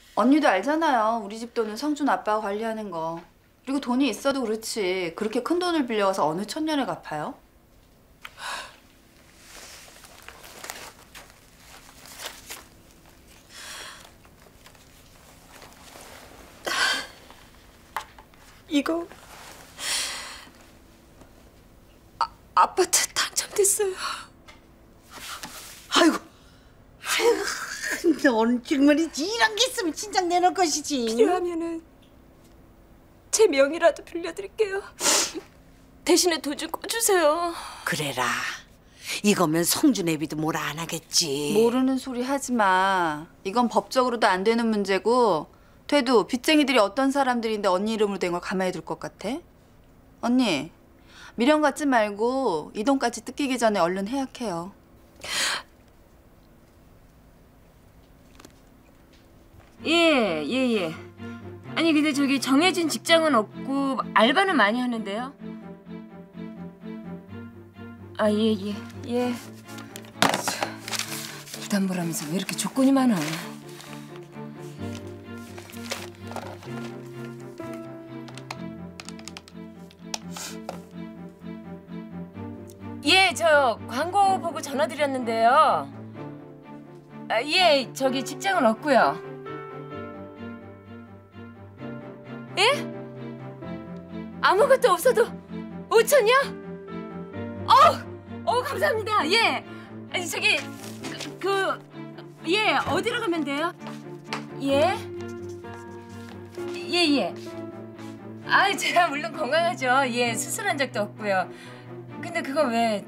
언니도 알잖아요. 우리 집 돈은 성준 아빠가 관리하는 거. 그리고 돈이 있어도 그렇지. 그렇게 큰 돈을 빌려와서 어느 천년을 갚아요? 이거 아파트 당첨됐어요. 아이고, 아이고, 넌 정말이지. 이런 게 있으면 진작 내놓을 것이지. 필요하면은 제 명의라도 빌려드릴게요. 대신에 돈 좀 꺼주세요. 그래라. 이거면 성준 애비도 뭐라 안 하겠지. 모르는 소리 하지 마. 이건 법적으로도 안 되는 문제고 돼도 빚쟁이들이 어떤 사람들인데 언니 이름으로 된 걸 가만히 둘 것 같아? 언니, 미련 갖지 말고 이 돈까지 뜯기기 전에 얼른 해약해요. 예. 아니 근데 저기 정해진 직장은 없고 알바는 많이 하는데요. 아, 예. 부담보라면서 왜 이렇게 조건이 많아? 예, 저 광고 보고 전화드렸는데요. 아, 예, 저기 직장은 없고요. 예? 아무것도 없어도 5천이요? 감사합니다. 예. 아니 저기 예, 어디로 가면 돼요? 예. 아, 제가 물론 건강하죠. 예, 수술한 적도 없고요. 근데 그거 왜?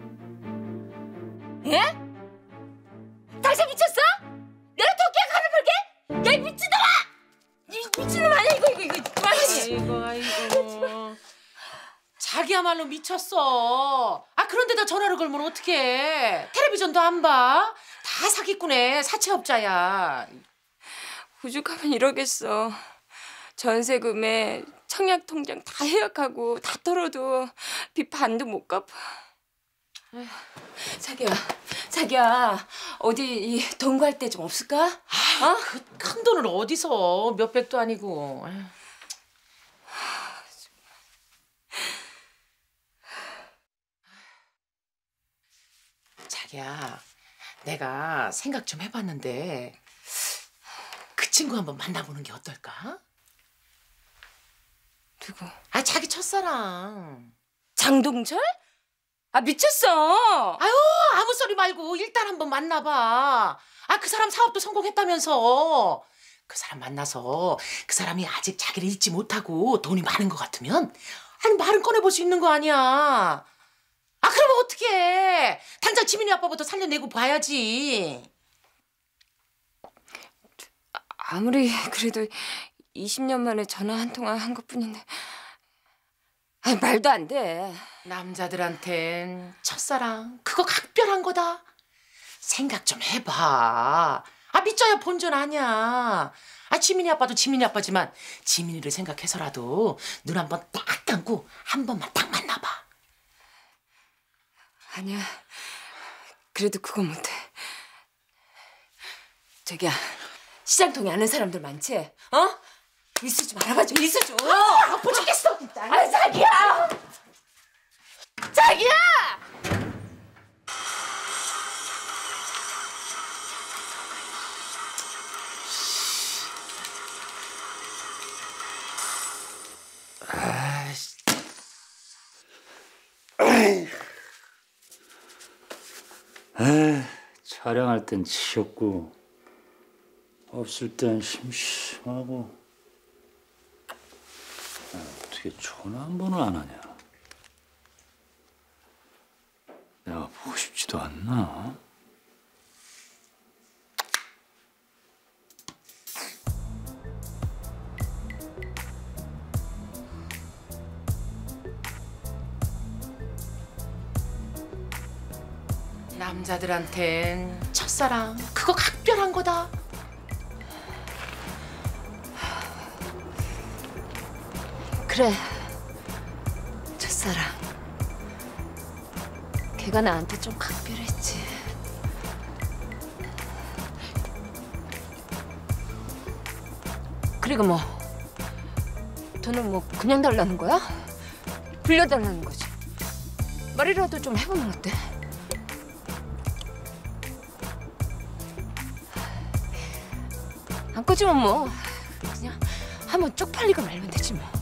예? 당신 미쳤어? 내가 토끼야 가는 볼게? 야, 이 미친놈아! 이 미친놈 아니야 이거 아이고. 자기야말로 미쳤어. 아, 그런데다 전화를 걸면 어떡해. 텔레비전도 안 봐. 다 사기꾼에 사채업자야. 오죽하면 이러겠어. 전세금에 청약통장 다 해약하고 다 털어도 빚 반도 못 갚아. 자기야 어디 이 돈 갈 데 좀 없을까? 그 큰 돈을 어디서, 몇백도 아니고. 자기야, 내가 생각 좀 해봤는데 그 친구 한번 만나보는 게 어떨까? 누구? 아, 자기 첫사랑. 장동철? 아, 미쳤어. 아유, 아무 소리 말고 일단 한번 만나봐. 아, 그 사람 사업도 성공했다면서. 그 사람 만나서 그 사람이 아직 자기를 잊지 못하고 돈이 많은 것 같으면 아니, 말은 꺼내볼 수 있는 거 아니야. 아, 그러면 어떡해. 당장 지민이 아빠부터 살려내고 봐야지. 아무리 그래도 20년 만에 전화 한 통화 한 것뿐인데 아니, 말도 안 돼. 남자들한텐 첫사랑 그거 각별한 거다. 생각 좀 해봐. 아, 믿져야 본전 아니야. 아, 지민이 아빠도 지민이 아빠지만 지민이를 생각해서라도 눈 한번 딱 감고 한 번만 딱 만나봐. 아니야. 그래도 그건 못해. 저기야, 시장통에 아는 사람들 많지? 어? 일수 좀 알아봐줘, 일수 좀. 아파 죽겠어. 아, 자기야! 자기야! 촬영할 땐 치였고 없을 땐 심심하고. 어떻게 전화 한 번을 안 하냐? 내가 보고 싶지도 않나? 남자들한텐 첫사랑 그거 각별한 거다. 그래, 첫사랑. 걔가 나한테 좀 각별했지. 그리고 뭐 돈은 뭐 그냥 달라는 거야? 빌려달라는 거지. 말이라도 좀 해보면 어때? 안 꺼지면 뭐 그냥 한번 쪽팔리고 말면 되지 뭐.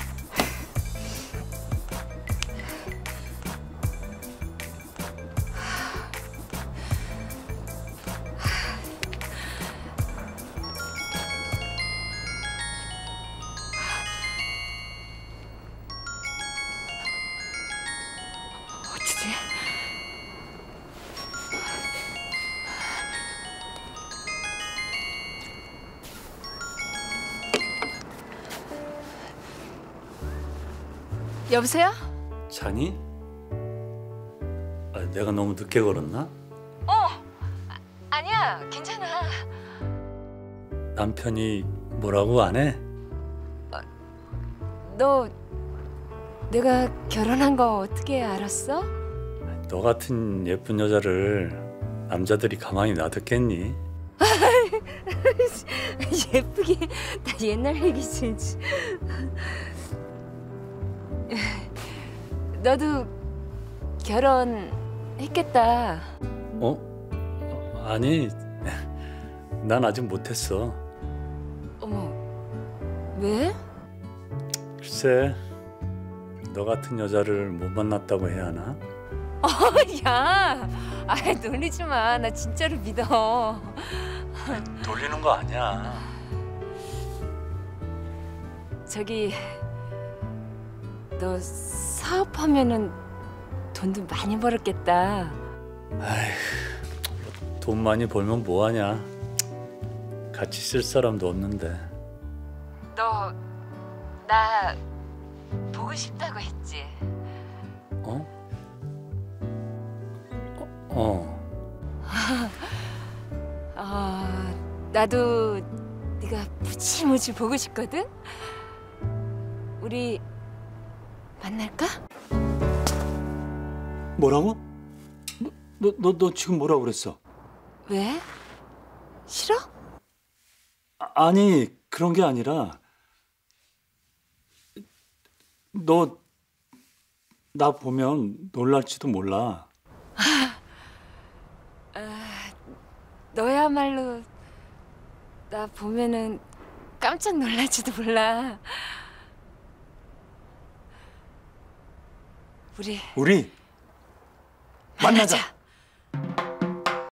어쩌지? 여보세요? 자니? 아, 내가 너무 늦게 걸었나? 아니야, 괜찮아. 남편이 뭐라고 안 해? 너 내가 결혼한 거 어떻게 알았어? 너 같은 예쁜 여자를 남자들이 가만히 놔뒀겠니? 예쁘게 다 옛날 얘기지. 너도 결혼했겠다. 아니, 난 아직 못했어. 어머, 왜? 글쎄, 너 같은 여자를 못 만났다고 해야 하나? 야, 놀리지 마. 나 진짜로 믿어. 돌리는 거 아니야. 저기 너 사업하면은 돈도 많이 벌었겠다. 돈 많이 벌면 뭐하냐? 같이 쓸 사람도 없는데. 너 나 보고 싶다고 했지? 어? 나도 네가 무지무지 보고 싶거든. 우리 만날까? 뭐라고? 너 지금 뭐라고 그랬어? 왜? 싫어? 아니, 그런 게 아니라 너 나 보면 놀랄지도 몰라. 너야말로 나 보면은 깜짝 놀랄지도 몰라. 우리 우리 만나자. 만나자.